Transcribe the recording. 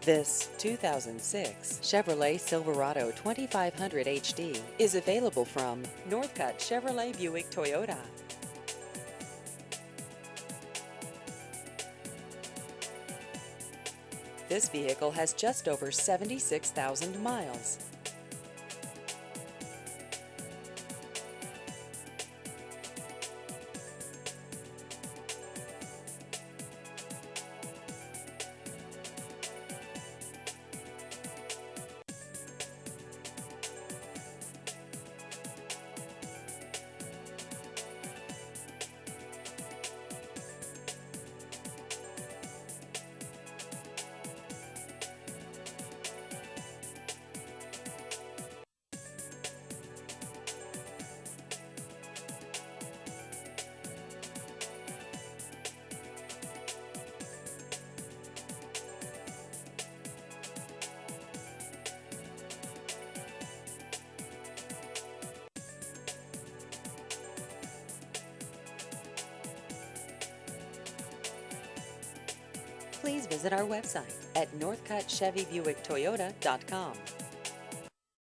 This 2006 Chevrolet Silverado 2500 HD is available from Northcutt Chevrolet Buick Toyota. This vehicle has just over 76,000 miles. Please visit our website at northcuttchevybuicktoyota.com.